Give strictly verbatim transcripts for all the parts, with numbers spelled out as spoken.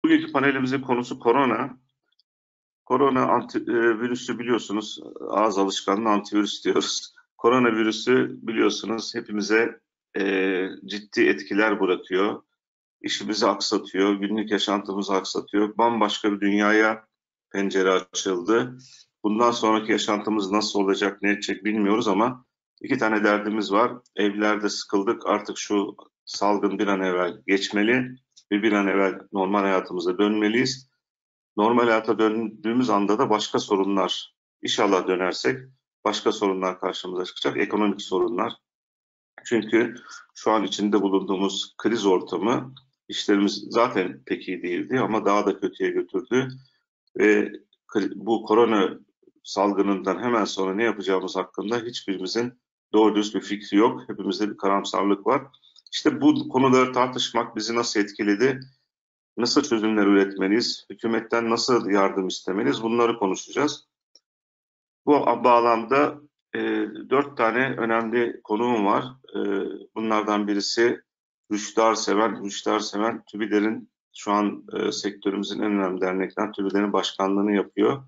Bugünkü panelimizin konusu korona. Korona anti, e, virüsü biliyorsunuz, ağız alışkanlığı antivirüs diyoruz. Koronavirüsü biliyorsunuz hepimize e, ciddi etkiler bırakıyor. İşimizi aksatıyor, günlük yaşantımızı aksatıyor. Bambaşka bir dünyaya pencere açıldı. Bundan sonraki yaşantımız nasıl olacak, ne edecek bilmiyoruz ama iki tane derdimiz var. Evlerde sıkıldık, artık şu salgın bir an evvel geçmeli ve bir an evvel normal hayatımıza dönmeliyiz. Normal hayata döndüğümüz anda da başka sorunlar, inşallah dönersek başka sorunlar karşımıza çıkacak, ekonomik sorunlar. Çünkü şu an içinde bulunduğumuz kriz ortamı, işlerimiz zaten pek iyi değildi ama daha da kötüye götürdü. Ve bu korona salgınından hemen sonra ne yapacağımız hakkında hiçbirimizin doğru düz bir fikri yok. Hepimizde bir karamsarlık var. İşte bu konuları tartışmak bizi nasıl etkiledi? Nasıl çözümler üretmeliyiz? Hükümetten nasıl yardım istemeliyiz? Bunları konuşacağız. Bu bağlamda e, dört tane önemli konuğum var. E, bunlardan birisi Rüştü Arseven. Rüştü Arseven, TÜBİDER'in şu an e, sektörümüzün en önemli derneklerinden TÜBİDER'in başkanlığını yapıyor.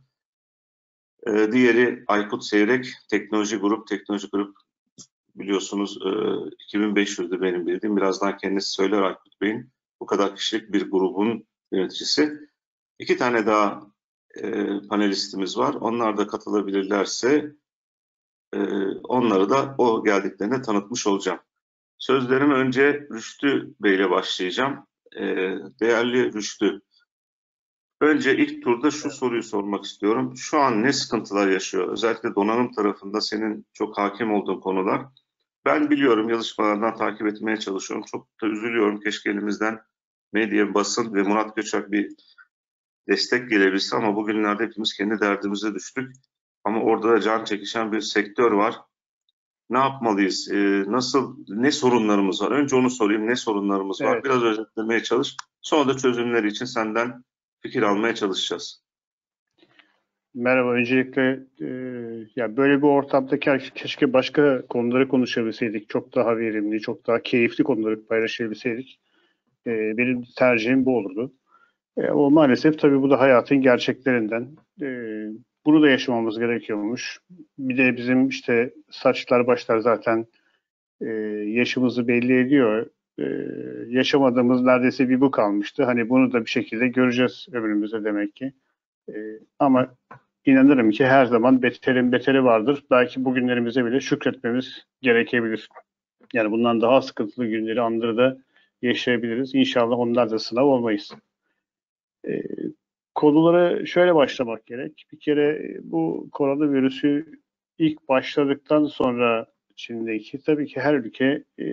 E, diğeri Aykut Seyrek, Teknoloji Grup. Teknoloji Grup biliyorsunuz e, iki bin beş yüzdü benim bildiğim. Birazdan kendisi söyler Aykut Bey'in. Bu kadar kişilik bir grubun yöneticisi. İki tane daha e, panelistimiz var. Onlar da katılabilirlerse e, onları da o geldiklerinde tanıtmış olacağım. Sözlerime önce Rüştü Bey'le başlayacağım. E, değerli Rüştü, önce ilk turda şu soruyu sormak istiyorum. Şu an ne sıkıntılar yaşıyor? Özellikle donanım tarafında senin çok hakim olduğun konular. Ben biliyorum, yazışmalardan takip etmeye çalışıyorum. Çok da üzülüyorum. Keşke elimizden medya, basın ve Murat Göçek bir destek gelebilse ama bugünlerde hepimiz kendi derdimize düştük. Ama orada da can çekişen bir sektör var. Ne yapmalıyız? Ee, nasıl, ne sorunlarımız var? Önce onu sorayım. Ne sorunlarımız var? Evet. Biraz özetlemeye çalış. Sonra da çözümleri için senden fikir almaya çalışacağız. Merhaba. Öncelikle e, ya böyle bir ortamda ke- keşke başka konuları konuşabilseydik. Çok daha verimli, çok daha keyifli konuları paylaşabilseydik. E, benim tercihim bu olurdu. E, o maalesef tabii bu da hayatın gerçeklerinden. E, bunu da yaşamamız gerekiyormuş. Bir de bizim işte saçlar başlar zaten e, yaşımızı belli ediyor. E, yaşamadığımız neredeyse bir bu kalmıştı. Hani bunu da bir şekilde göreceğiz ömrümüzde demek ki. E, ama inanırım ki her zaman beterin beteri vardır. Belki bugünlerimize bile şükretmemiz gerekebilir. Yani bundan daha sıkıntılı günleri, anları da yaşayabiliriz. İnşallah onlar da sınav olmayız. E, konulara şöyle başlamak gerek. Bir kere bu koronavirüsü ilk başladıktan sonra Çin'deki tabii ki her ülke e,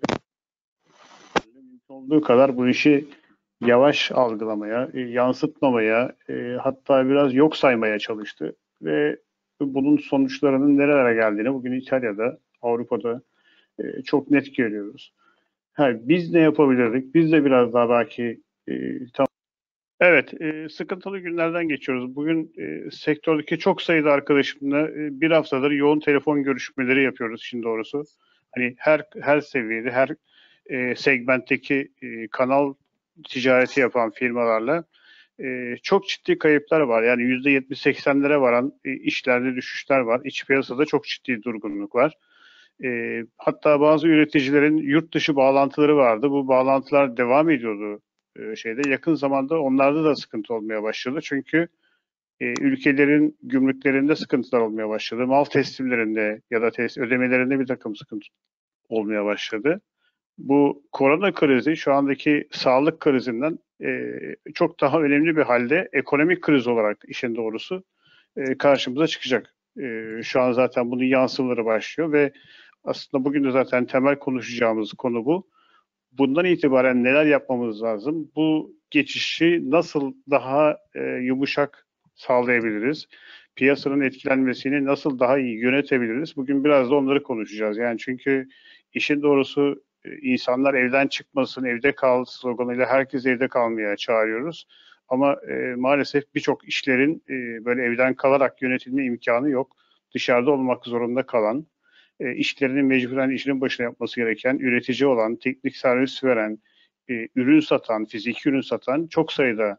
mümkün olduğu kadar bu işi yavaş algılamaya, e, yansıtmamaya, e, hatta biraz yok saymaya çalıştı. Ve bunun sonuçlarının nerelere geldiğini bugün İtalya'da, Avrupa'da e, çok net görüyoruz. Ha, biz ne yapabilirdik? Biz de biraz daha belki e, tam Evet, e, sıkıntılı günlerden geçiyoruz. Bugün e, sektördeki çok sayıda arkadaşımla e, bir haftadır yoğun telefon görüşmeleri yapıyoruz işin doğrusu. Hani her her seviyede, her e, segmentteki e, kanal ticareti yapan firmalarla e, çok ciddi kayıplar var. Yani yüzde yetmiş seksenlere varan e, işlerde düşüşler var. İç piyasada çok ciddi durgunluk var. E, hatta bazı üreticilerin yurt dışı bağlantıları vardı. Bu bağlantılar devam ediyordu e, şeyde. Yakın zamanda onlarda da sıkıntı olmaya başladı. Çünkü e, ülkelerin gümrüklerinde sıkıntılar olmaya başladı. Mal teslimlerinde ya da tes ödemelerinde bir takım sıkıntı olmaya başladı. Bu korona krizi şu andaki sağlık krizinden e, çok daha önemli bir halde ekonomik kriz olarak işin doğrusu e, karşımıza çıkacak. E, şu an zaten bunun yansımaları başlıyor ve aslında bugün de zaten temel konuşacağımız konu bu. Bundan itibaren neler yapmamız lazım? Bu geçişi nasıl daha e, yumuşak sağlayabiliriz? Piyasanın etkilenmesini nasıl daha iyi yönetebiliriz? Bugün biraz da onları konuşacağız. Yani çünkü işin doğrusu e, insanlar evden çıkmasın, evde kal sloganıyla herkes evde kalmaya çağırıyoruz. Ama e, maalesef birçok işlerin e, böyle evden kalarak yönetilme imkanı yok. Dışarıda olmak zorunda kalan, e, işlerini mecburen işinin başına yapması gereken, üretici olan, teknik servis veren, e, ürün satan, fiziki ürün satan çok sayıda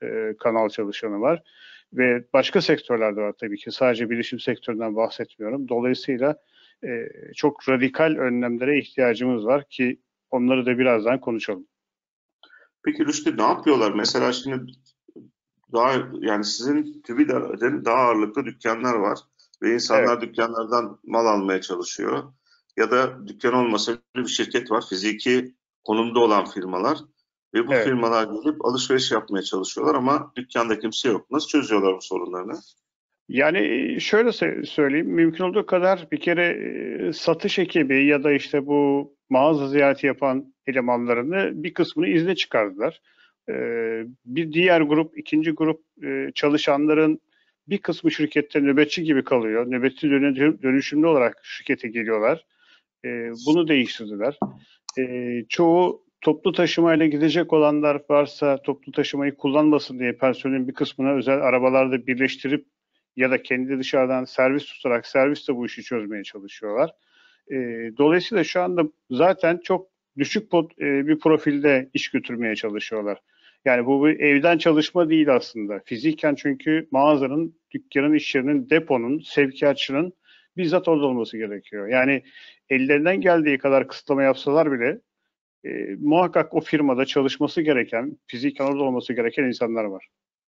e, kanal çalışanı var. Ve başka sektörlerde var tabii ki. Sadece bilişim sektöründen bahsetmiyorum. Dolayısıyla e, çok radikal önlemlere ihtiyacımız var ki onları da birazdan konuşalım. Peki Rüştü, ne yapıyorlar? Mesela şimdi daha yani sizin TÜBİTAK'ın daha ağırlıklı dükkanlar var ve insanlar Evet. dükkanlardan mal almaya çalışıyor. Ya da dükkan olmasa bir şirket var, fiziki konumda olan firmalar ve bu Evet. firmalar gelip alışveriş yapmaya çalışıyorlar ama dükkanda kimse yok. Nasıl çözüyorlar bu sorunlarını? Yani şöyle söyleyeyim, mümkün olduğu kadar bir kere e, satış ekibi ya da işte bu mağaza ziyareti yapan elemanlarını bir kısmını izne çıkardılar. E, Bir diğer grup, ikinci grup e, çalışanların bir kısmı şirkette nöbetçi gibi kalıyor. Nöbetçi dönüşümlü olarak şirkete geliyorlar. E, Bunu değiştirdiler. E, Çoğu toplu taşımayla gidecek olanlar varsa toplu taşımayı kullanmasın diye personelin bir kısmına özel arabalarda birleştirip ya da kendi dışarıdan servis tutarak servisle bu işi çözmeye çalışıyorlar. E, dolayısıyla şu anda zaten çok düşük pot, e, bir profilde iş götürmeye çalışıyorlar. Yani bu bir evden çalışma değil aslında. Fiziken çünkü mağazanın, dükkanın, iş yerinin, deponun, sevkiyatçının bizzat orada olması gerekiyor. Yani ellerinden geldiği kadar kısıtlama yapsalar bile e, muhakkak o firmada çalışması gereken, fiziken orada olması gereken insanlar var.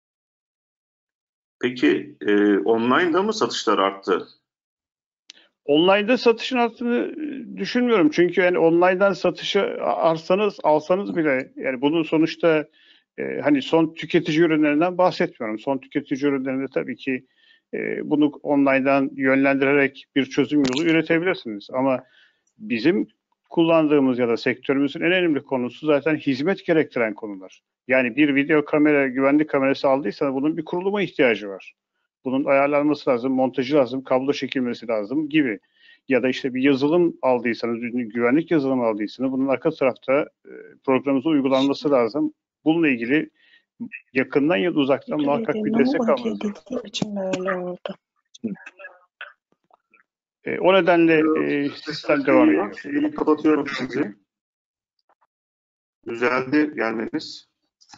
Peki e, online'da mı satışlar arttı? Online'da satışın arttığını düşünmüyorum. Çünkü yani online'dan satışı arsanız, alsanız bile yani bunun sonuçta e, hani son tüketici ürünlerinden bahsetmiyorum. Son tüketici ürünlerinde tabii ki e, bunu online'dan yönlendirerek bir çözüm yolu üretebilirsiniz. Ama bizim kullandığımız ya da sektörümüzün en önemli konusu zaten hizmet gerektiren konular. Yani bir video kamera, güvenlik kamerası aldıysanız bunun bir kuruluma ihtiyacı var. Bunun ayarlanması lazım, montajı lazım, kablo çekilmesi lazım gibi. Ya da işte bir yazılım aldıysanız, güvenlik yazılımı aldıysanız bunun arka tarafta e, programınıza uygulanması lazım. Bununla ilgili yakından ya da uzaktan muhakkak bir destek Dinamo almanız lazım. dediğim için böyle oldu. E, o nedenle e, Sesiniz sistem devam geliyor. ediyor. Şimdi kapatıyorum sizi. Düzeldi gelmeniz.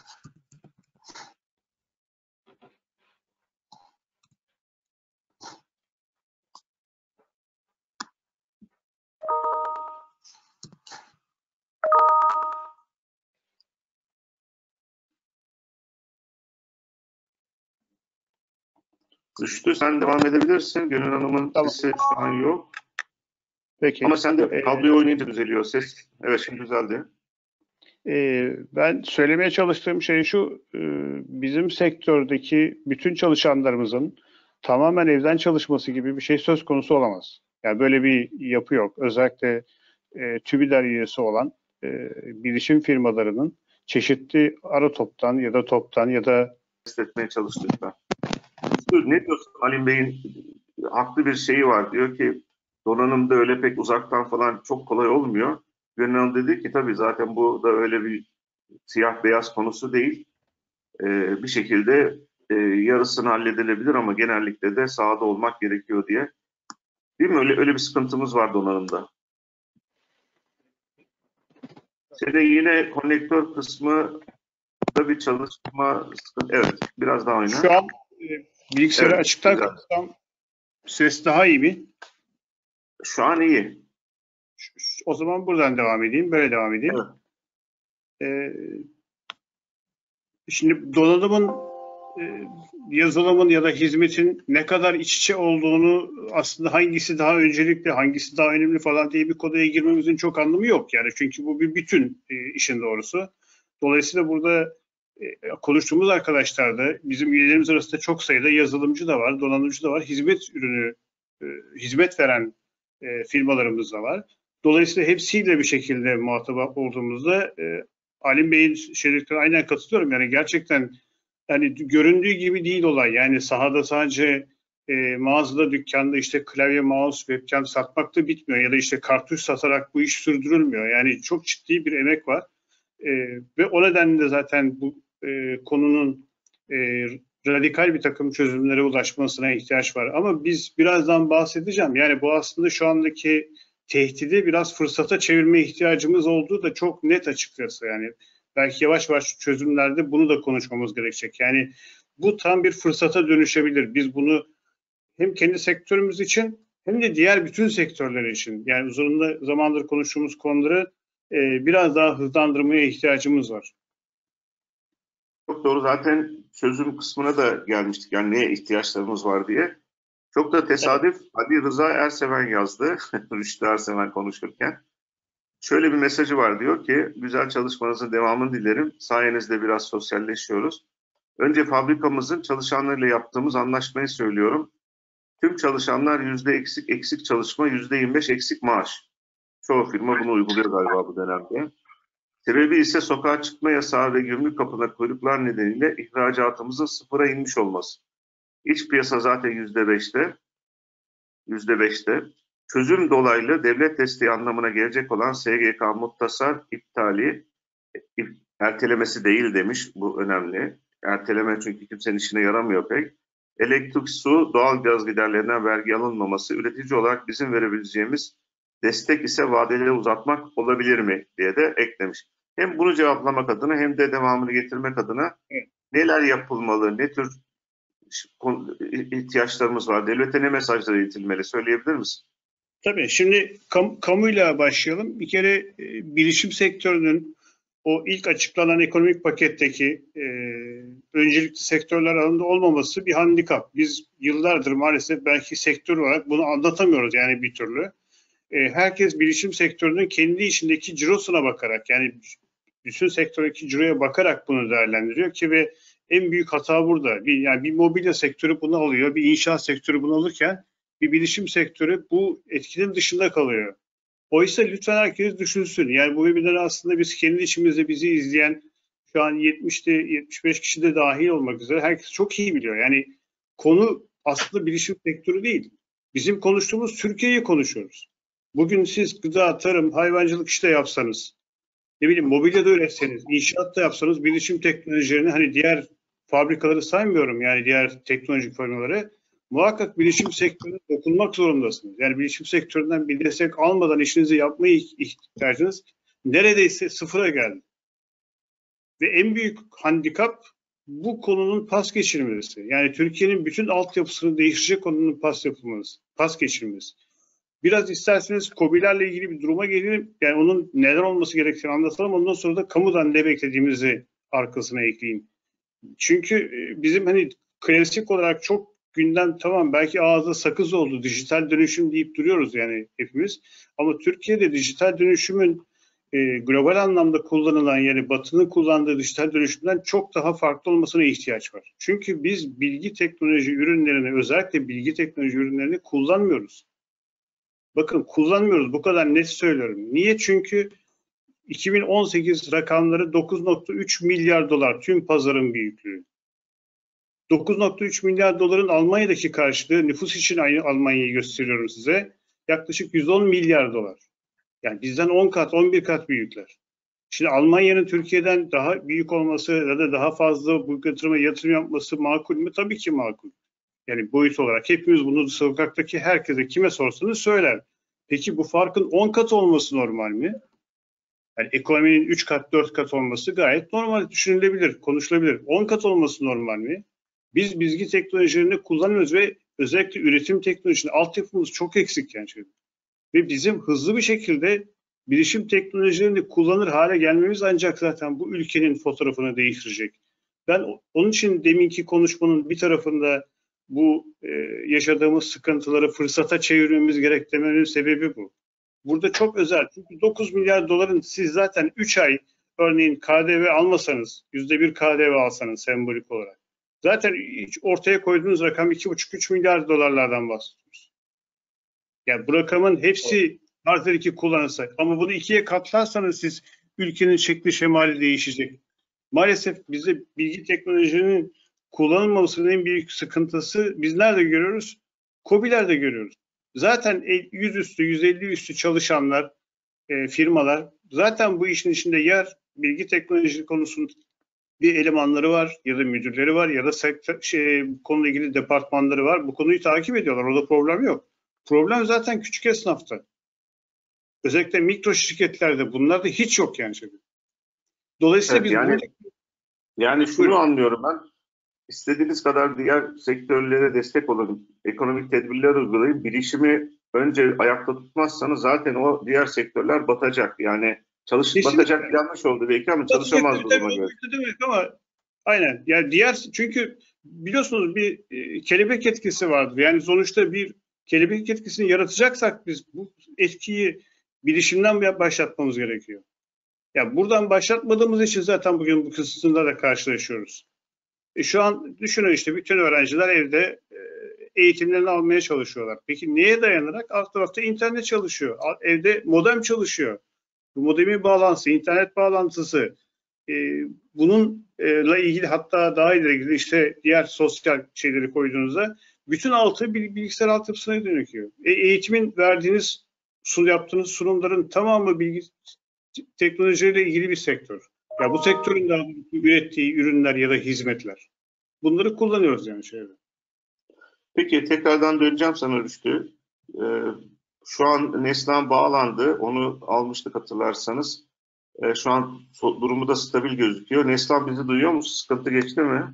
Düştü. Sen devam edebilirsin. Gönül Hanım'ın Tamam. sesi şu an yok. Peki. Ama sen de E, kabloyu oynayınca düzeliyor ses. Evet, şimdi düzeldi. e, ben söylemeye çalıştığım şey şu, e, bizim sektördeki bütün çalışanlarımızın tamamen evden çalışması gibi bir şey söz konusu olamaz. Yani böyle bir yapı yok. Özellikle e, TÜBİTAK üyesi olan e, bilişim firmalarının çeşitli ara toptan ya da toptan ya da Test etmeye çalıştık ben. Ne diyorsun Halim Bey'in haklı bir şeyi var. Diyor ki donanımda öyle pek uzaktan falan çok kolay olmuyor. Gönül Hanım dedi ki tabii zaten bu da öyle bir siyah beyaz konusu değil. Ee, bir şekilde e, yarısını halledilebilir ama genellikle de sahada olmak gerekiyor diye. Değil mi? Öyle öyle bir sıkıntımız var donanımda. Şeyde yine konnektör kısmı da bir çalışma sıkıntı. Evet, biraz daha oyna. şu an e, bilgisayarı Evet, açıktan güzel. kapatsam ses daha iyi mi? Şu an iyi. O zaman buradan devam edeyim, böyle devam edeyim. Evet. Ee, Şimdi donanımın, e, yazılımın ya da hizmetin ne kadar iç içe olduğunu aslında hangisi daha öncelikli, hangisi daha önemli falan diye bir konuya girmemizin çok anlamı yok. Yani çünkü bu bir bütün e, işin doğrusu. Dolayısıyla burada e, konuştuğumuz arkadaşlar da bizim üyelerimiz arasında çok sayıda yazılımcı da var, donanımcı da var, hizmet ürünü, e, hizmet veren e, firmalarımız da var. Dolayısıyla hepsiyle bir şekilde muhatap olduğumuzda e, Halim Bey'in şeylerine aynen katılıyorum. Yani gerçekten yani göründüğü gibi değil olay. Yani sahada sadece e, mağazada, dükkanda işte klavye, mouse, webcam satmakta bitmiyor. Ya da işte kartuş satarak bu iş sürdürülmüyor. Yani çok ciddi bir emek var. E, Ve o nedenle de zaten bu e, konunun e, radikal bir takım çözümlere ulaşmasına ihtiyaç var. Ama biz birazdan bahsedeceğim. Yani bu aslında şu andaki tehdidi biraz fırsata çevirme ihtiyacımız olduğu da çok net açıkçası. Yani belki yavaş yavaş çözümlerde bunu da konuşmamız gerekecek. Yani bu tam bir fırsata dönüşebilir. Biz bunu hem kendi sektörümüz için hem de diğer bütün sektörler için, yani uzun zamandır konuştuğumuz konuları e, biraz daha hızlandırmaya ihtiyacımız var. Çok doğru. Zaten çözüm kısmına da gelmiştik. Yani neye ihtiyaçlarımız var diye. Çok da tesadüf. Evet. Ali Rıza Erseven yazdı. Rüştü Erseven konuşurken. Şöyle bir mesajı var, diyor ki güzel çalışmanızın devamını dilerim. Sayenizde biraz sosyalleşiyoruz. Önce fabrikamızın çalışanlarıyla yaptığımız anlaşmayı söylüyorum. Tüm çalışanlar yüzde eksik eksik çalışma, yüzde yirmi beş eksik maaş. Çoğu firma bunu uyguluyor galiba bu dönemde. Sebebi ise sokağa çıkma yasağı ve gümrük kapına kuyruklar nedeniyle ihracatımızın sıfıra inmiş olması. İç piyasa zaten yüzde beşte. Yüzde beşte. Çözüm dolaylı devlet desteği anlamına gelecek olan S G K Muttasar iptali, ertelemesi değil demiş. Bu önemli. Erteleme çünkü kimsenin işine yaramıyor pek. Elektrik, su, doğalgaz giderlerinden vergi alınmaması, üretici olarak bizim verebileceğimiz destek ise vadeleri uzatmak olabilir mi diye de eklemiş. Hem bunu cevaplamak adına hem de devamını getirmek adına neler yapılmalı, ne tür ihtiyaçlarımız var, devlete ne mesajlar iletilmeli söyleyebilir misin? Tabii. Şimdi kam kamuyla başlayalım. Bir kere e, bilişim sektörünün o ilk açıklanan ekonomik paketteki e, öncelikli sektörler arasında olmaması bir handikap. Biz yıllardır maalesef belki sektör olarak bunu anlatamıyoruz yani bir türlü. E, herkes bilişim sektörünün kendi içindeki cirosuna bakarak, yani bütün sektördeki ciroya bakarak bunu değerlendiriyor ki ve en büyük hata burada. Bir, yani bir mobilya sektörü bunu alıyor, bir inşaat sektörü bunu alırken bir bilişim sektörü bu etkinin dışında kalıyor. Oysa lütfen herkes düşünsün. Yani bu webinarı aslında biz kendi içimizde bizi izleyen şu an yetmişte yetmiş beş kişi de dahil olmak üzere herkes çok iyi biliyor. Yani konu aslında bilişim sektörü değil. Bizim konuştuğumuz Türkiye'yi konuşuyoruz. Bugün siz gıda, tarım, hayvancılık işte yapsanız, ne bileyim mobilya da üretseniz, inşaat da yapsanız bilişim teknolojilerini, hani diğer fabrikaları saymıyorum, yani diğer teknolojik firmaları, muhakkak bilişim sektörüne dokunmak zorundasınız. Yani bilişim sektöründen bir destek almadan işinizi yapmaya ihtiyacınız neredeyse sıfıra geldi. Ve en büyük handikap bu konunun pas geçirmesi. Yani Türkiye'nin bütün altyapısını değiştirecek konunun pas yapılması, pas geçirmesi. Biraz isterseniz KOBİ'lerle ilgili bir duruma gelelim. Yani onun neden olması gerektiğini anlatalım. Ondan sonra da kamudan ne beklediğimizi arkasına ekleyeyim. Çünkü bizim hani klasik olarak çok gündem, tamam belki ağızda sakız oldu, dijital dönüşüm deyip duruyoruz yani hepimiz. Ama Türkiye'de dijital dönüşümün e, global anlamda kullanılan, yani Batı'nın kullandığı dijital dönüşümden çok daha farklı olmasına ihtiyaç var. Çünkü biz bilgi teknoloji ürünlerini, özellikle bilgi teknoloji ürünlerini kullanmıyoruz. Bakın kullanmıyoruz, bu kadar net söylüyorum. Niye? Çünkü iki bin on sekiz rakamları dokuz nokta üç milyar dolar tüm pazarın büyüklüğü. dokuz nokta üç milyar doların Almanya'daki karşılığı, nüfus için aynı Almanya'yı gösteriyorum size, yaklaşık yüz on milyar dolar. Yani bizden on kat, on bir kat büyükler. Şimdi Almanya'nın Türkiye'den daha büyük olması ya da daha fazla bu yatırıma yatırım yapması makul mü? Tabii ki makul. Yani boyut olarak hepimiz bunu sokaktaki herkese, kime sorsanız söyler. Peki bu farkın on kat olması normal mi? Yani ekonominin üç kat, dört kat olması gayet normal, düşünülebilir, konuşulabilir. on kat olması normal mi? Biz bilgi teknolojilerini kullanıyoruz ve özellikle üretim teknolojisinde altyapımız çok eksik yani. Ve bizim hızlı bir şekilde bilişim teknolojilerini kullanır hale gelmemiz ancak zaten bu ülkenin fotoğrafını değiştirecek. Ben onun için deminki konuşmanın bir tarafında bu e, yaşadığımız sıkıntıları fırsata çevirmemiz gerek demenin sebebi bu. Burada çok özel. Çünkü dokuz milyar doların siz zaten üç ay örneğin K D V almasanız, yüzde bir K D V alsanız sembolik olarak, zaten ortaya koyduğunuz rakam iki buçuk üç milyar dolarlardan bahsediyoruz. Yani bu rakamın hepsi artı iki kullanılsa, ama bunu ikiye katlarsanız siz, ülkenin şekli şemali değişecek. Maalesef bize bilgi teknolojinin kullanılmamasının en büyük sıkıntısı biz nerede görüyoruz? KOBİ'lerde görüyoruz. Zaten yüz üstü, yüz elli üstü çalışanlar, e, firmalar zaten bu işin içinde yer, bilgi teknolojisi konusunda bir elemanları var ya da müdürleri var ya da sektör, şey, konuyla ilgili departmanları var. Bu konuyu takip ediyorlar. Orada problem yok. Problem zaten küçük esnafta. Özellikle mikro şirketlerde bunlar da hiç yok yani. Dolayısıyla Evet, biz yani bu... yani şunu Buyurun. anlıyorum ben. İstediğiniz kadar diğer sektörlere destek olun, ekonomik tedbirler uygulayın. Bilişimi önce ayakta tutmazsanız zaten o diğer sektörler batacak. Yani çalış Kesinlikle. batacak yanlış oldu belki ama Batacak çalışamaz tabii tabii duruma o göre. boyutu demek ama aynen. Yani diğer, çünkü biliyorsunuz bir e, kelebek etkisi vardır. Yani sonuçta bir kelebek etkisini yaratacaksak biz bu etkiyi bilişimden başlatmamız gerekiyor. Ya buradan başlatmadığımız için zaten bugün bu kısıtında da karşılaşıyoruz. E şu an düşünün işte bütün öğrenciler evde e, eğitimlerini almaya çalışıyorlar. Peki neye dayanarak? Alt tarafta internet çalışıyor. Evde modem çalışıyor. Bu modemin bağlantısı, internet bağlantısı, e, bununla ilgili hatta daha ileri ilgili işte diğer sosyal şeyleri koyduğunuzda bütün altı bilgisayar altyapısına dönüyor. E, eğitimin verdiğiniz, sun, yaptığınız sunumların tamamı bilgi teknolojiyle ilgili bir sektör. Ya bu sektörün de ürettiği ürünler ya da hizmetler. Bunları kullanıyoruz yani şeyde. Peki tekrardan döneceğim sana Rüştü. Ee, şu an Neslihan bağlandı. Onu almıştık hatırlarsanız. Ee, şu an so- durumu da stabil gözüküyor. Neslihan bizi duyuyor musun? Sıkıntı geçti mi?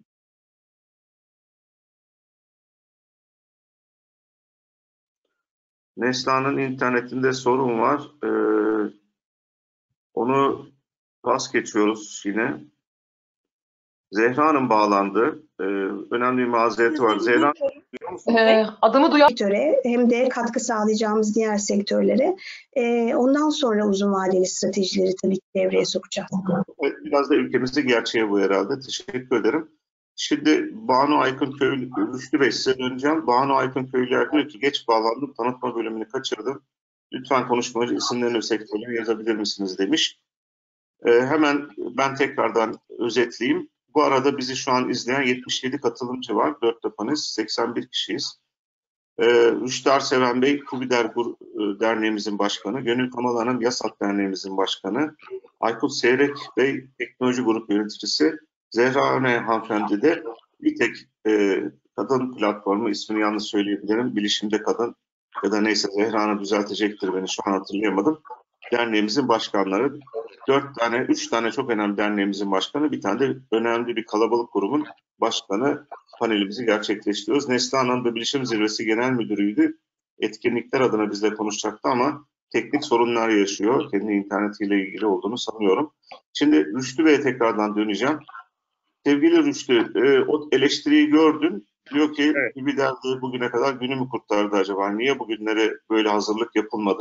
Neslihan'ın internetinde sorun var. Ee, onu pas geçiyoruz yine. Zehra Hanım bağlandı. Ee, önemli bir mazereti var. Zehra Hanım duyuyor musun? Ee, adımı duyan sektöre hem de katkı sağlayacağımız diğer sektörlere e, ondan sonra uzun vadeli stratejileri tabii ki devreye sokacağız. Evet, biraz da ülkemizde gerçeği bu herhalde. Teşekkür ederim. Şimdi Banu Aykınköylü, Rüştü Bey size döneceğim. Banu Aykınköylüler diyor ki geç bağlandım, tanıtma bölümünü kaçırdım. Lütfen konuşmacı isimlerini ve sektörleri yazabilir misiniz demiş. Ee, hemen ben tekrardan özetleyeyim. Bu arada bizi şu an izleyen yetmiş yedi katılımcı var. dört tapanız, seksen bir kişiyiz. Ee, Rüştü Arseven Bey, Kubider Derneğimizin başkanı, Gönül Kamal Hanım, Yasat Derneğimizin başkanı, Aykut Seyrek Bey, Teknoloji Grup Yöneticisi, Zehra Öne Hanımefendi de bir tek e, kadın platformu, ismini yanlış söyleyebilirim, Bilişimde Kadın ya da neyse Zehra Hanım düzeltecektir beni, şu an hatırlayamadım. Derneğimizin başkanları, dört tane, üç tane çok önemli derneğimizin başkanı, bir tane de önemli bir kalabalık grubun başkanı panelimizi gerçekleştiriyoruz. Neslihan Hanım da Bilişim Zirvesi Genel Müdürü'ydü. Etkinlikler adına bizle konuşacaktı ama teknik sorunlar yaşıyor. Kendi internetiyle ilgili olduğunu sanıyorum. Şimdi Rüştü Bey'e tekrardan döneceğim. Sevgili Rüştü, e, o eleştiriyi gördün. Diyor ki Evet. bir derdi bugüne kadar günü mü kurtardı acaba? Niye bugünlere böyle hazırlık yapılmadı?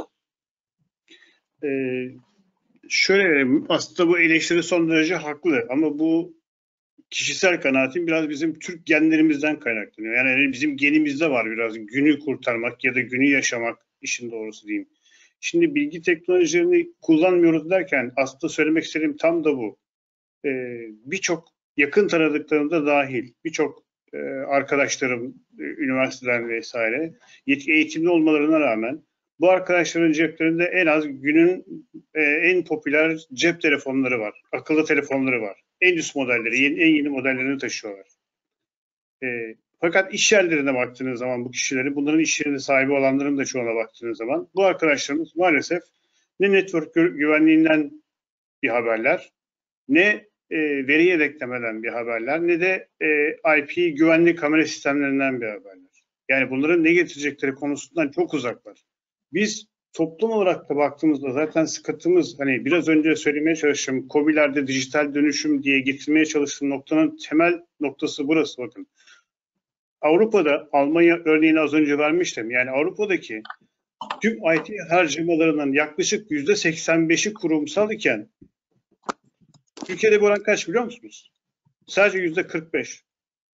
Ee, şöyle aslında bu eleştiri son derece haklı ama bu kişisel kanaatim biraz bizim Türk genlerimizden kaynaklanıyor. Yani bizim genimizde var biraz günü kurtarmak ya da günü yaşamak, işin doğrusu diyeyim. Şimdi bilgi teknolojilerini kullanmıyoruz derken aslında söylemek istediğim tam da bu. Ee, birçok yakın tanıdıklarım da dahil, birçok e, arkadaşlarım, e, üniversiteden vesaire, eğitimli olmalarına rağmen bu arkadaşların ceplerinde en az günün e, en popüler cep telefonları var, akıllı telefonları var. En üst modelleri, yeni, en yeni modellerini taşıyorlar. E, fakat iş yerlerine baktığınız zaman bu kişileri, bunların iş yerinde sahibi olanların da çoğuna baktığınız zaman bu arkadaşlarımız maalesef ne network gü- güvenliğinden bir haberler, ne e, veri yedeklemeden bir haberler, ne de e, I P güvenlik kamera sistemlerinden bir haberler. Yani bunların ne getirecekleri konusundan çok uzaklar. Biz toplum olarak da baktığımızda zaten sıkıntımız, hani biraz önce söylemeye çalıştım, KOBİ'lerde dijital dönüşüm diye getirmeye çalıştığım noktanın temel noktası burası bakın. Avrupa'da, Almanya örneğini az önce vermiştim. Yani Avrupa'daki tüm I T harcamalarının yaklaşık yüzde seksen beşi kurumsal iken Türkiye'de bu oran kaç biliyor musunuz? Sadece yüzde kırk beş.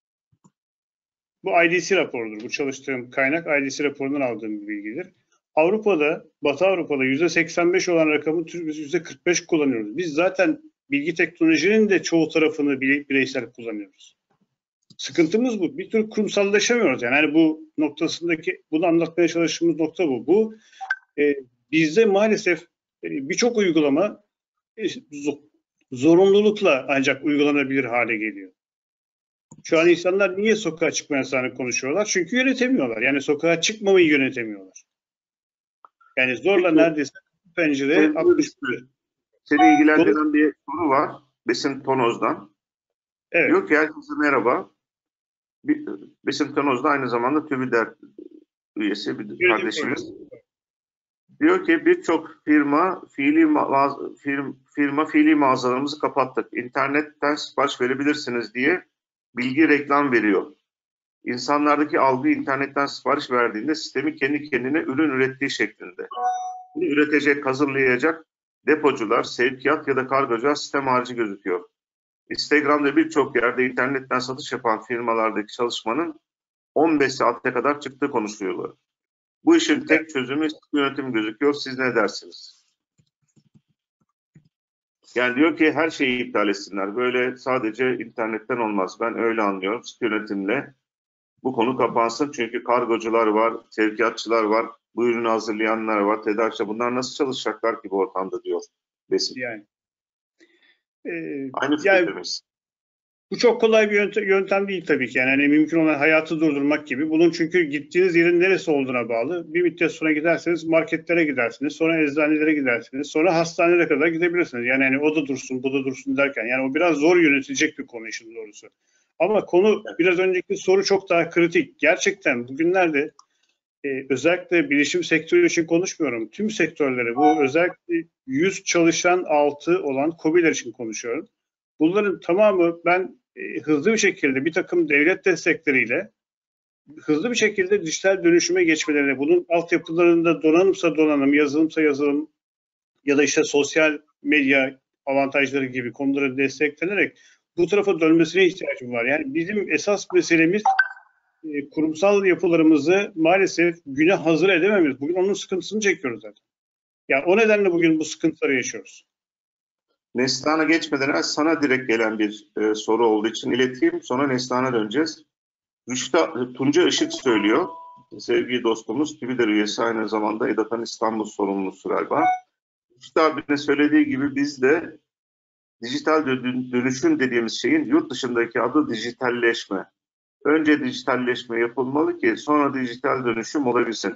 Bu I D C raporudur. Bu çalıştığım kaynak I D C raporundan aldığım bir bilgidir. Avrupa'da, Batı Avrupa'da yüzde seksen beş olan rakamı biz yüzde kırk beş kullanıyoruz. Biz zaten bilgi teknolojinin de çoğu tarafını bireysel kullanıyoruz. Sıkıntımız bu. Bir tür kurumsallaşamıyoruz. Yani hani bu noktasındaki, bunu anlatmaya çalıştığımız nokta bu. Bu e, bizde maalesef e, birçok uygulama e, zorunlulukla ancak uygulanabilir hale geliyor. Şu an insanlar niye sokağa çıkma yasağını konuşuyorlar? Çünkü yönetemiyorlar. Yani sokağa çıkmamayı yönetemiyorlar. Yani zorla Peki, neredeyse pencere altmış bir. seni ilgilendiren bir soru var. Besim Tonoz'dan. Evet. Diyor ki herkese merhaba. Bir- Besim Tonoz da aynı zamanda TÜBİDER üyesi bir kardeşimiz. Diyor ki birçok firma fiili mağaza, firma, firma fiili mağazalarımızı kapattık. İnternetten sipariş verebilirsiniz diye bilgi reklam veriyor. İnsanlardaki algı internetten sipariş verdiğinde sistemi kendi kendine ürün ürettiği şeklinde. Bunu üretecek, hazırlayacak depocular, sevkiyat ya da kargocular sistem harici gözüküyor. Instagram'da birçok yerde internetten satış yapan firmalardaki çalışmanın on beş saate kadar çıktığı konuşuluyor. Bu işin tek çözümü yönetim gözüküyor. Siz ne dersiniz? Yani diyor ki her şeyi iptal etsinler. Böyle sadece internetten olmaz. Ben öyle anlıyorum. Sıkı yönetimle bu konu kapansın. Çünkü kargocular var, sevkiyatçılar var, bu ürünü hazırlayanlar var, tedarikçiler. Bunlar nasıl çalışacaklar ki bu ortamda diyor Besim. Yani. Ee, Aynı yani, fikrimiz. bu çok kolay bir yöntem, yöntem değil tabii ki. Yani hani mümkün olan hayatı durdurmak gibi. Bunun çünkü gittiğiniz yerin neresi olduğuna bağlı. Bir müddet sonra giderseniz marketlere gidersiniz, sonra eczanelere gidersiniz, sonra hastanelere kadar gidebilirsiniz. Yani hani o da dursun, bu da dursun derken. Yani o biraz zor yönetilecek bir konu işin doğrusu. Ama konu biraz önceki soru çok daha kritik. Gerçekten bugünlerde e, özellikle bilişim sektörü için konuşmuyorum. Tüm sektörleri, bu özellikle yüz çalışan altı olan KOBİ'ler için konuşuyorum. Bunların tamamı ben e, hızlı bir şekilde bir takım devlet destekleriyle hızlı bir şekilde dijital dönüşüme geçmelerine, bunun altyapılarında donanımsa donanım, yazılımsa yazılım ya da işte sosyal medya avantajları gibi konuları desteklenerek bu tarafa dönmesine ihtiyacım var. Yani bizim esas meselemiz e, kurumsal yapılarımızı maalesef güne hazır edememiz. Bugün onun sıkıntısını çekiyoruz zaten. Yani o nedenle bugün bu sıkıntıları yaşıyoruz. Neslihan'a geçmeden önce sana direkt gelen bir e, soru olduğu için ileteyim. Sonra Neslihan'a döneceğiz. Rüştü, Tunca Işık söylüyor. Sevgili dostumuz, TÜBİDER üyesi, aynı zamanda EDAT'ın İstanbul sorumlusu galiba. Rüştü abinin söylediği gibi biz de dijital dönüşüm dediğimiz şeyin yurt dışındaki adı dijitalleşme. Önce dijitalleşme yapılmalı ki sonra dijital dönüşüm olabilsin.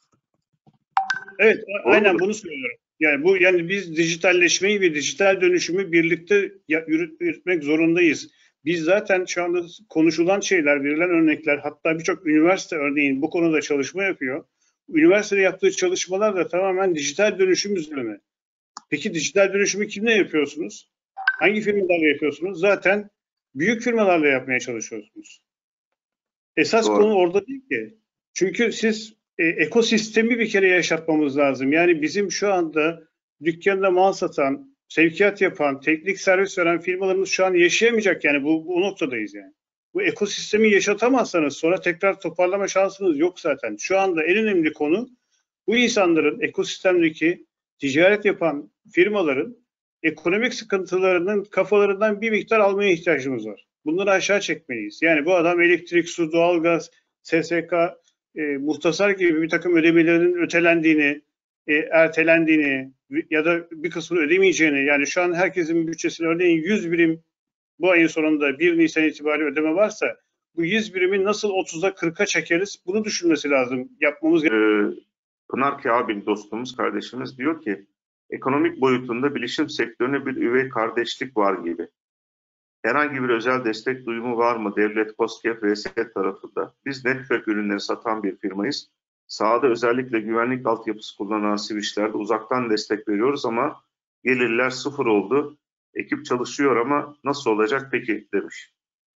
Evet, Doğru aynen mu? bunu söylüyorum. Yani bu yani biz dijitalleşmeyi ve dijital dönüşümü birlikte yürütmek zorundayız. Biz zaten şu anda konuşulan şeyler, verilen örnekler, hatta birçok üniversite örneğin bu konuda çalışma yapıyor. Üniversitede yaptığı çalışmalar da tamamen dijital dönüşüm üzerine. Peki dijital dönüşümü kimle yapıyorsunuz? Hangi firmalarla yapıyorsunuz? Zaten büyük firmalarla yapmaya çalışıyorsunuz. Esas Doğru. konu orada değil ki. Çünkü siz e, ekosistemi bir kere yaşatmamız lazım. Yani bizim şu anda dükkanda mal satan, sevkiyat yapan, teknik servis veren firmalarımız şu an yaşayamayacak. Yani bu, bu noktadayız yani. Bu ekosistemi yaşatamazsanız sonra tekrar toparlama şansınız yok zaten. Şu anda en önemli konu bu insanların ekosistemdeki ticaret yapan firmaların ekonomik sıkıntılarının kafalarından bir miktar almaya ihtiyacımız var. Bunları aşağı çekmeliyiz. Yani bu adam elektrik, su, doğalgaz, S S K, e, muhtasar gibi bir takım ödemelerinin ötelendiğini, e, ertelendiğini ya da bir kısmını ödemeyeceğini, yani şu an herkesin bütçesinde örneğin yüz birim bu ayın sonunda bir Nisan itibariyle ödeme varsa bu yüz birimi nasıl otuza kırka çekeriz? Bunu düşünmesi lazım. Yapmamız Ee, Pınar Kâbil dostumuz, kardeşimiz diyor ki ekonomik boyutunda bilişim sektörüne bir üvey kardeşlik var gibi. Herhangi bir özel destek duyumu var mı devlet, KOSGEB, R S E tarafında? Biz network ürünleri satan bir firmayız. Sahada özellikle güvenlik altyapısı kullanan switchlerde uzaktan destek veriyoruz ama gelirler sıfır oldu. Ekip çalışıyor ama nasıl olacak peki demiş.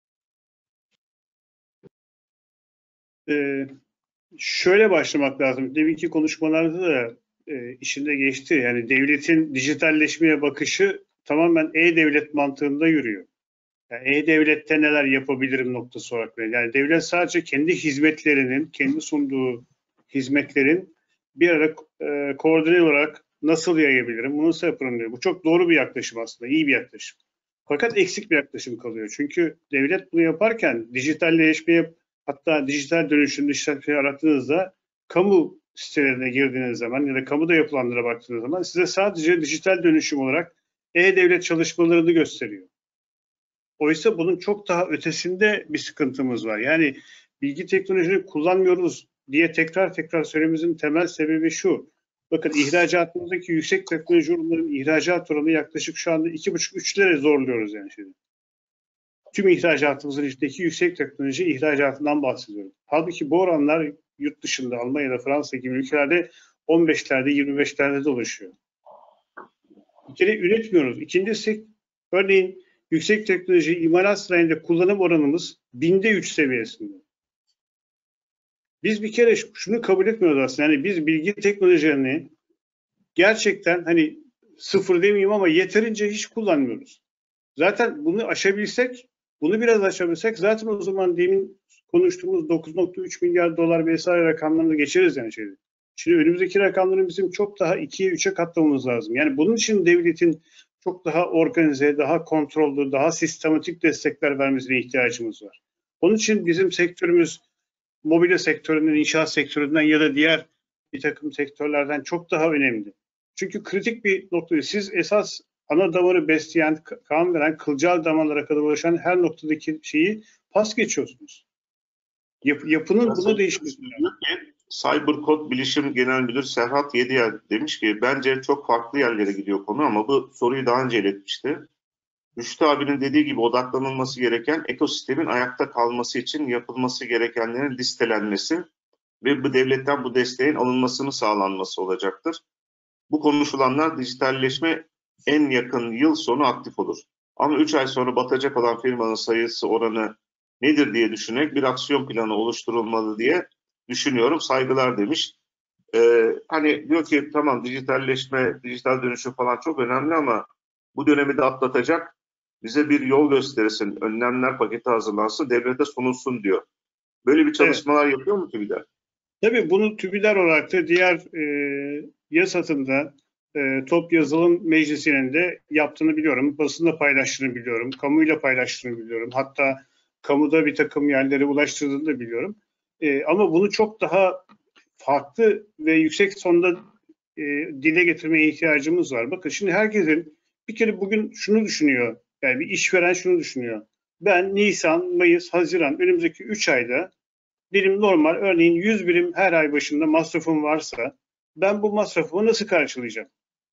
Ee, şöyle başlamak lazım. Deminki konuşmalarda da e, işinde geçti. Yani devletin dijitalleşmeye bakışı tamamen e-devlet mantığında yürüyor. Yani e-devlette neler yapabilirim noktası olarak. Yani devlet sadece kendi hizmetlerinin, kendi sunduğu hizmetlerin bir ara e, koordine olarak nasıl yayabilirim, bunu nasıl yaparım diyor. Bu çok doğru bir yaklaşım aslında, iyi bir yaklaşım. Fakat eksik bir yaklaşım kalıyor. Çünkü devlet bunu yaparken dijitalleşmeye, hatta dijital dönüşüm, dijital şey arattığınızda kamu sitelerine girdiğiniz zaman ya da kamuda yapılanlara baktığınız zaman size sadece dijital dönüşüm olarak e-devlet çalışmalarını gösteriyor. Oysa bunun çok daha ötesinde bir sıkıntımız var. Yani bilgi teknolojisini kullanmıyoruz diye tekrar tekrar söylememizin temel sebebi şu. Bakın ihracatımızdaki yüksek teknoloji ürünlerin ihracat oranı yaklaşık şu anda iki buçuk üçlere zorluyoruz yani şimdi. Tüm ihracatımızın içindeki yüksek teknoloji ihracatından bahsediyorum. Halbuki bu oranlar yurt dışında Almanya'da, Fransa gibi ülkelerde on beşlerde, yirmi beşlerde dolaşıyor. Bir kere üretmiyoruz. İkincisi, örneğin yüksek teknoloji imalat sanayinde kullanım oranımız binde üç seviyesinde. Biz bir kere şunu kabul etmiyoruz aslında. Yani biz bilgi teknolojilerini gerçekten hani sıfır demeyeyim ama yeterince hiç kullanmıyoruz. Zaten bunu aşabilsek, bunu biraz aşabilsek zaten o zaman demin konuştuğumuz dokuz nokta üç milyar dolar vesaire rakamlarını geçeriz yani şeyde. Şimdi önümüzdeki rakamların bizim çok daha ikiye üçe katlamamız lazım. Yani bunun için devletin çok daha organize, daha kontrollü, daha sistematik destekler vermesine ihtiyacımız var. Onun için bizim sektörümüz mobilya sektöründen, inşaat sektöründen ya da diğer bir takım sektörlerden çok daha önemli. Çünkü kritik bir noktayı siz esas ana damarı besleyen, kan veren, kılcal damarlara kadar ulaşan her noktadaki şeyi pas geçiyorsunuz. Yap, yapının buna değişmesi. Cyberkod Bilişim Genel Müdürü Serhat Yediyer demiş ki bence çok farklı yerlere gidiyor konu ama bu soruyu daha önce iletmişti. Rüştü abinin dediği gibi odaklanılması gereken ekosistemin ayakta kalması için yapılması gerekenlerin listelenmesi ve bu devletten bu desteğin alınmasının sağlanması olacaktır. Bu konuşulanlar dijitalleşme en yakın yıl sonu aktif olur. Ama üç ay sonra batacak olan firmanın sayısı oranı nedir diye düşünerek bir aksiyon planı oluşturulmalı diye düşünüyorum. Saygılar demiş. Ee, hani diyor ki tamam dijitalleşme, dijital dönüşüm falan çok önemli ama bu dönemi de atlatacak bize bir yol gösterirsin, önlemler paketi hazırlansın, devlete sunulsun diyor. Böyle bir çalışmalar evet. Yapıyor mu TÜBİDER? Tabii bunu TÜBİDER olarak da diğer e, YASAT'ında e, Top Yazılım Meclisi'nin de yaptığını biliyorum. Basında paylaştığını biliyorum. Kamuyla paylaştığını biliyorum. Hatta kamuda bir takım yerlere ulaştırdığını da biliyorum. E, ama bunu çok daha farklı ve yüksek sonda e, dile getirmeye ihtiyacımız var. Bakın şimdi herkesin bir kere bugün şunu düşünüyor. Yani bir işveren şunu düşünüyor. Ben Nisan, Mayıs, Haziran önümüzdeki üç ayda benim normal örneğin yüz birim her ay başında masrafım varsa ben bu masrafımı nasıl karşılayacağım?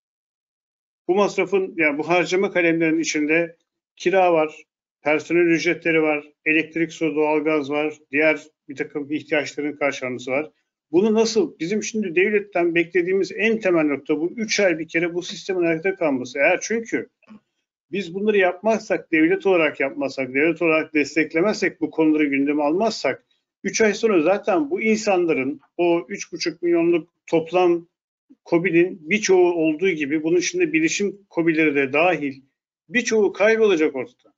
Bu masrafın yani bu harcama kalemlerinin içinde kira var, personel ücretleri var, elektrik, su, doğalgaz var, diğer bir takım ihtiyaçların karşılanması var. Bunu nasıl, bizim şimdi devletten beklediğimiz en temel nokta bu üç ay bir kere bu sistemin ayakta kalması. Eğer çünkü biz bunları yapmazsak, devlet olarak yapmazsak, devlet olarak desteklemezsek, bu konuları gündeme almazsak, üç ay sonra zaten bu insanların o üç buçuk milyonluk toplam KOBİ'nin birçoğu olduğu gibi bunun içinde bilişim KOBİ'leri de dahil birçoğu kaybolacak ortada.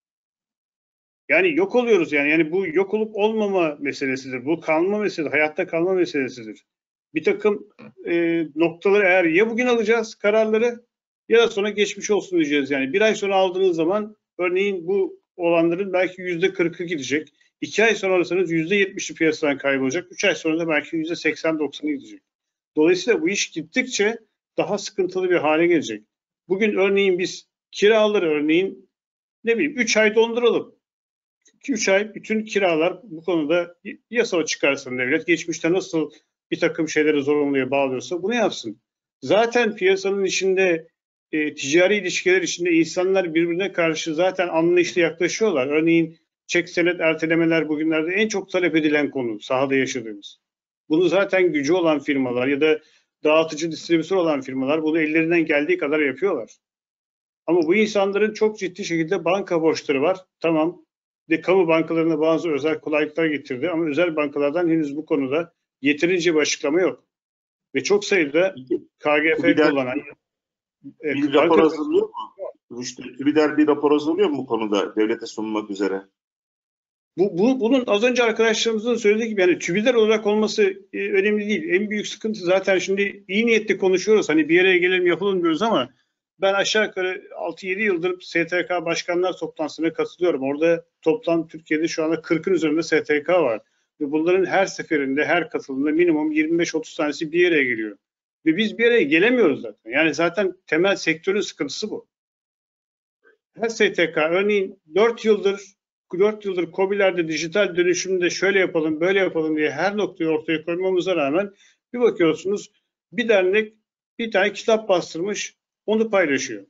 Yani yok oluyoruz yani. Yani bu yok olup olmama meselesidir. Bu kalma meselesi, hayatta kalma meselesidir. Bir takım e, noktaları eğer ya bugün alacağız kararları ya da sonra geçmiş olsun diyeceğiz. Yani bir ay sonra aldığınız zaman örneğin bu olanların belki yüzde kırkı gidecek. İki ay sonra alırsanız yüzde yetmişi piyasadan kaybolacak. Üç ay sonra da belki yüzde seksen doksanı gidecek. Dolayısıyla bu iş gittikçe daha sıkıntılı bir hale gelecek. Bugün örneğin biz kiraları örneğin ne bileyim üç ay donduralım. iki üç ay bütün kiralar bu konuda yasa çıkarsın devlet. Geçmişte nasıl bir takım şeyleri zorunluya bağlıyorsa bunu yapsın. Zaten piyasanın içinde e, ticari ilişkiler içinde insanlar birbirine karşı zaten anlayışlı yaklaşıyorlar. Örneğin çek senet ertelemeler bugünlerde en çok talep edilen konu sahada yaşadığımız. Bunu zaten gücü olan firmalar ya da dağıtıcı distribütör olan firmalar bunu ellerinden geldiği kadar yapıyorlar. Ama bu insanların çok ciddi şekilde banka borçları var. Tamam. De kamu bankalarına bazı özel kolaylıklar getirdi ama özel bankalardan henüz bu konuda yeterince bir açıklama yok. Ve çok sayıda K G F TÜBİDER, kullanan bir e, rapor banka... hazırlıyor mu? TÜBİDER bir rapor hazırlıyor mu bu konuda devlete sunulmak üzere? Bu, bu, bunun az önce arkadaşlarımızın söylediği gibi yani TÜBİDER olarak olması e, önemli değil. En büyük sıkıntı zaten şimdi iyi niyetli konuşuyoruz. Hani bir yere gelelim yapalım diyoruz ama ben aşağı yukarı altı yedi yıldır S T K başkanlar toplantısına katılıyorum. Orada toplam Türkiye'de şu anda kırkın üzerinde S T K var. Ve bunların her seferinde, her katılımda minimum yirmi beş otuz tanesi bir yere geliyor. Ve biz bir yere gelemiyoruz zaten. Yani zaten temel sektörün sıkıntısı bu. Her S T K örneğin dört yıldır dört yıldır KOBİ'lerde dijital dönüşümde şöyle yapalım, böyle yapalım diye her noktayı ortaya koymamıza rağmen bir bakıyorsunuz Bir dernek bir tane kitap bastırmış, onu paylaşıyor.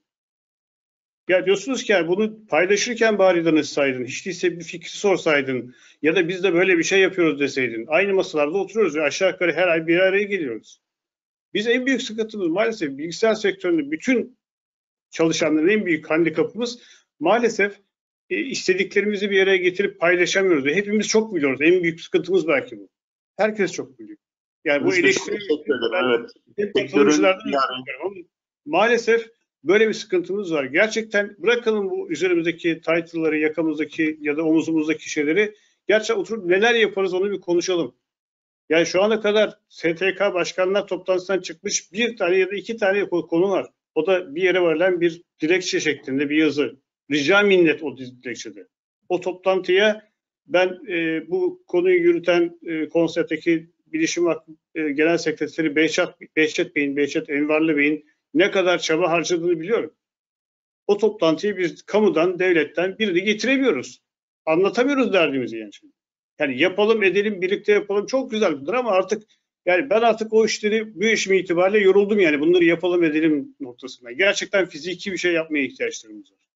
Ya diyorsunuz ki yani bunu paylaşırken bari danışsaydın, hiç değilse bir fikri sorsaydın ya da biz de böyle bir şey yapıyoruz deseydin. Aynı masalarda oturuyoruz ve aşağı yukarı her ay bir araya geliyoruz. Biz en büyük sıkıntımız maalesef bilgisayar sektöründe bütün çalışanların en büyük handikapımız maalesef e, istediklerimizi bir araya getirip paylaşamıyoruz. Ve hepimiz çok biliyoruz. En büyük sıkıntımız belki bu. Herkes çok biliyor. Yani bu eleştiri evet. hep katılımcılardan istiyorum ama maalesef böyle bir sıkıntımız var. Gerçekten bırakalım bu üzerimizdeki title'ları, yakamızdaki ya da omuzumuzdaki şeyleri. Gerçekten oturup neler yaparız onu bir konuşalım. Yani şu ana kadar S T K başkanlar toplantısından çıkmış bir tane ya da iki tane konu var. O da bir yere verilen bir dilekçe şeklinde bir yazı. Rica minnet o dilekçede. O toplantıya ben e, bu konuyu yürüten e, konseptteki Bilişim Vakfı e, Genel Sekreteri Behçet, Behçet Bey'in, Behçet Envarlı Bey'in ne kadar çaba harcadığını biliyorum. O toplantıyı biz kamudan, devletten birini getiremiyoruz. Anlatamıyoruz derdimizi yani şimdi. Yani yapalım, edelim, birlikte yapalım çok güzel bunlar ama artık yani ben artık o işleri bu işim itibariyle yoruldum yani bunları yapalım edelim noktasına. Gerçekten fiziki bir şey yapmaya ihtiyaçlarımız var.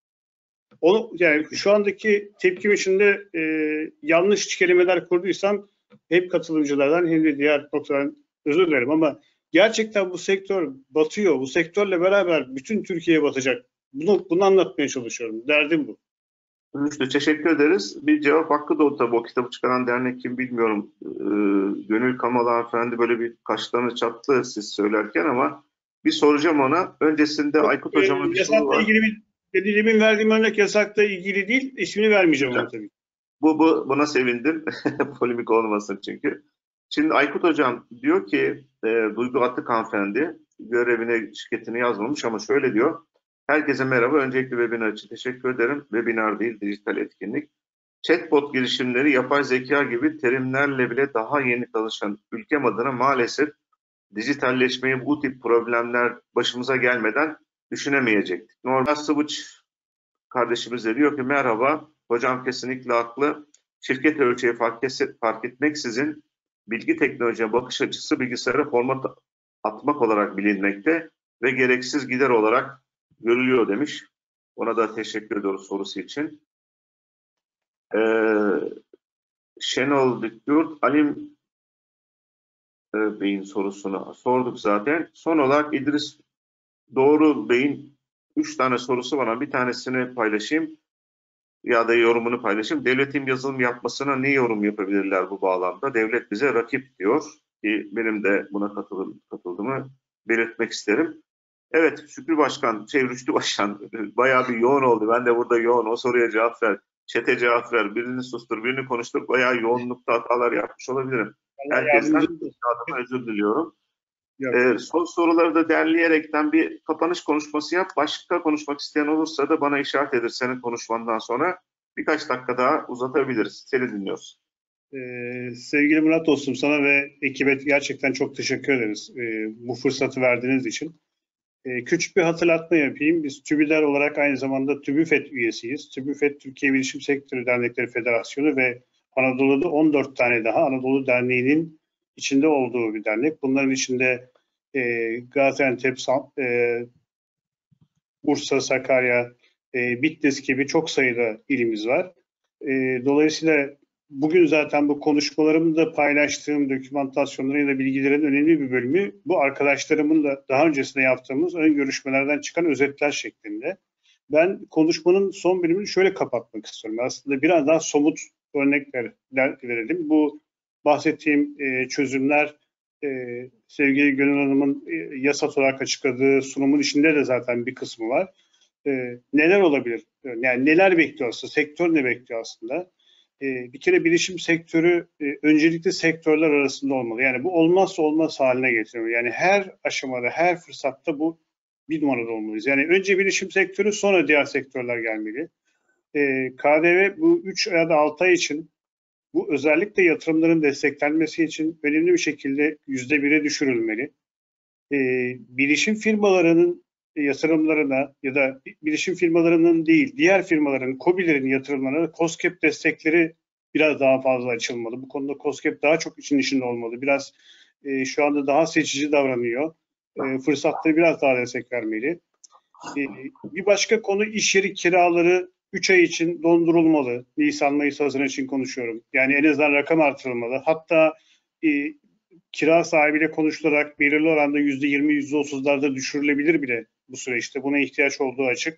Onu yani şu andaki tepkim içinde e, yanlış kelimeler kurduysam hep katılımcılardan hem de diğer noktadan özür dilerim ama gerçekten bu sektör batıyor. Bu sektörle beraber bütün Türkiye batacak. Bunu, bunu anlatmaya çalışıyorum. Derdim bu. Rüştü, teşekkür ederiz. Bir cevap hakkı doğdu tabii. O kitabı çıkaran dernek kim bilmiyorum. Ee, Gönül Kamalı hanımefendi böyle bir kaşlarını çattı siz söylerken ama bir soracağım ona. Öncesinde Aykut Ee, Hocam'ın bir soru yasakla var. ilgili bir dediğimin verdiğim örnek yasakla ilgili değil. İsmini vermeyeceğim Güzel. ona tabii. Bu, bu buna sevindim. Polemik olmasın çünkü. Şimdi Aykut Hocam diyor ki e, Duygu Atık hanımefendi görevine şirketini yazmamış ama şöyle diyor. Herkese merhaba. Öncelikle webinar için teşekkür ederim. Webinar değil, dijital etkinlik. Chatbot girişimleri, yapay zeka gibi terimlerle bile daha yeni çalışan ülkem adına maalesef dijitalleşmeyi bu tip problemler başımıza gelmeden düşünemeyecektik. Normal Sıvıç kardeşimiz de diyor ki merhaba, hocam kesinlikle haklı. Şirket ölçeği fark, fark etmeksizin bilgi teknolojiye bakış açısı bilgisayara format atmak olarak bilinmekte ve gereksiz gider olarak görülüyor demiş. Ona da teşekkür ediyoruz sorusu için. Ee, Şenol Dikdürt, Alim e, Bey'in sorusunu sorduk zaten. Son olarak İdris Doğru Bey'in üç tane sorusu var. Bir tanesini paylaşayım ya da yorumunu paylaşayım. Devletin yazılım yapmasına ne yorum yapabilirler bu bağlamda? Devlet bize rakip diyor ki benim de buna katılım, katıldığımı belirtmek isterim. Evet Şükrü Başkan, şey Rüştü Başkan bayağı bir yoğun oldu. Ben de burada yoğun. O soruya cevap ver. Çete cevap ver. Birini sustur, birini konuştur. Bayağı yoğunlukta hatalar yapmış olabilirim. Herkesten adıma özür diliyorum. Ee, son soruları da derleyerekten bir kapanış konuşması yap. Başka konuşmak isteyen olursa da bana işaret edir senin konuşmandan sonra. Birkaç dakika daha uzatabiliriz. Seni dinliyoruz. Ee, sevgili Murat dostum sana ve ekibe gerçekten çok teşekkür ederiz ee, bu fırsatı verdiğiniz için. Ee, küçük bir hatırlatma yapayım. Biz TÜBİDER olarak aynı zamanda TÜBİFED üyesiyiz. TÜBİFED Türkiye Bilişim Sektörü Dernekleri Federasyonu ve Anadolu'da on dört tane daha Anadolu Derneği'nin içinde olduğu bir dernek. Bunların içinde e, Gaziantep, e, Bursa, Sakarya, e, Bitlis gibi çok sayıda ilimiz var. E, dolayısıyla bugün zaten bu konuşmalarımda paylaştığım dokümantasyonların ya da bilgilerin önemli bir bölümü bu arkadaşlarımın da daha öncesinde yaptığımız ön görüşmelerden çıkan özetler şeklinde. Ben konuşmanın son bölümünü şöyle kapatmak istiyorum. Aslında biraz daha somut örnekler verelim. Bu bahsettiğim e, çözümler e, sevgili Gönül Hanım'ın e, yasa olarak açıkladığı sunumun içinde de zaten bir kısmı var. E, neler olabilir? Yani neler bekliyor aslında? Sektör ne bekliyor aslında? E, bir kere bilişim sektörü e, öncelikle sektörler arasında olmalı. Yani bu olmazsa olmaz haline getiriyor. Yani her aşamada, her fırsatta bu bir numarada olmalıyız. Yani önce bilişim sektörü, sonra diğer sektörler gelmeli. E, K D V bu üç ya da altı ay için bu özellikle yatırımların desteklenmesi için önemli bir şekilde yüzde bire düşürülmeli. E, bilişim firmalarının yatırımlarına ya da bilişim firmalarının değil, diğer firmaların, KOBİ'lerin yatırımlarına KOSGEB destekleri biraz daha fazla açılmalı. Bu konuda KOSGEB daha çok için içinde olmalı. Biraz e, şu anda daha seçici davranıyor. E, fırsatları biraz daha destek vermeli. E, bir başka konu iş yeri kiraları üç ay için dondurulmalı. Nisan-Mayıs Haziran için konuşuyorum. Yani en azından rakam artırılmalı. Hatta e, kira sahibiyle konuşularak belirli oranda yüzde yirmi yüzde otuzlarda düşürülebilir bile bu süreçte. Buna ihtiyaç olduğu açık.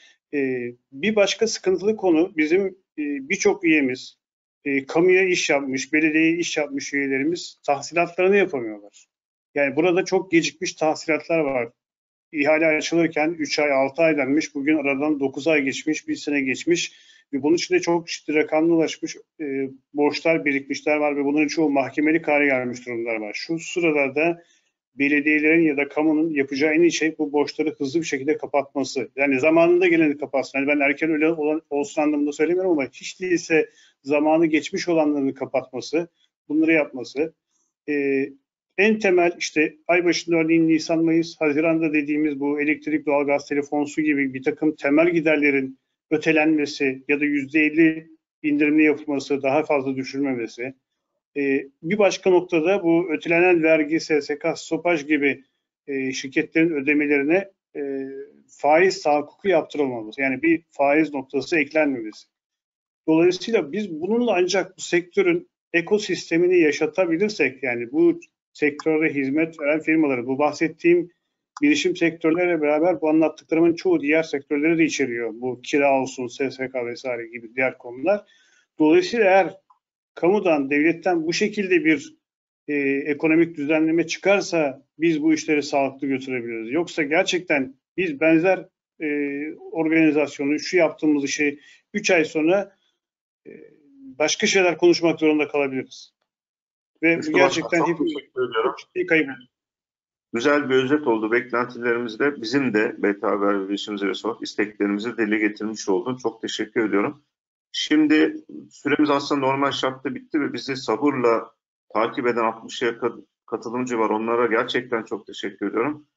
Ee, bir başka sıkıntılı konu bizim e, birçok üyemiz, e, kamuya iş yapmış, belediyeye iş yapmış üyelerimiz tahsilatlarını yapamıyorlar. Yani burada çok gecikmiş tahsilatlar var. İhale açılırken üç ay, altı ay denmiş. Bugün aradan dokuz ay geçmiş, bir sene geçmiş. Ve bunun içinde çok ciddi rakamla ulaşmış e, borçlar birikmişler var ve bunların çoğu mahkemelik hale gelmiş durumlar var. Şu sıralarda belediyelerin ya da kamunun yapacağı en iyi şey bu borçları hızlı bir şekilde kapatması. Yani zamanında geleni kapatsın. Yani ben erken öyle olan, olsun anlamında söylemiyorum ama hiç değilse zamanı geçmiş olanlarını kapatması, bunları yapması. Ee, en temel işte ay başında örneğin Nisan, Mayıs, Haziran'da dediğimiz bu elektrik, doğalgaz, telefon, su gibi bir takım temel giderlerin ötelenmesi ya da yüzde elli indirimli yapılması, daha fazla düşürmemesi. Ee, bir başka noktada bu ötelenen vergi, S S K, stopaj gibi e, şirketlerin ödemelerine e, faiz tahakkuku yaptırılmaması. Yani bir faiz noktası eklenmemesi. Dolayısıyla biz bununla ancak bu sektörün ekosistemini yaşatabilirsek, yani bu sektörde hizmet veren firmaları, bu bahsettiğim bilişim sektörleriyle beraber bu anlattıklarımın çoğu diğer sektörleri de içeriyor. Bu kira olsun, S S K vesaire gibi diğer konular. Dolayısıyla eğer kamudan, devletten bu şekilde bir e, ekonomik düzenleme çıkarsa biz bu işleri sağlıklı götürebiliriz. Yoksa gerçekten biz benzer e, organizasyonu, şu yaptığımız işi üç ay sonra e, başka şeyler konuşmak zorunda kalabiliriz. Ve Üstü bu gerçekten Başkan, çok hepimiz teşekkür ediyorum. ciddi kayıp. Güzel bir özet oldu. Beklentilerimizde bizim de B T Haber ve Bilişim Resort isteklerimizi dile getirmiş oldun. Çok teşekkür ediyorum. Şimdi süremiz aslında normal şartta bitti ve bizi sabırla takip eden altmışa katılımcı var. Onlara gerçekten çok teşekkür ediyorum.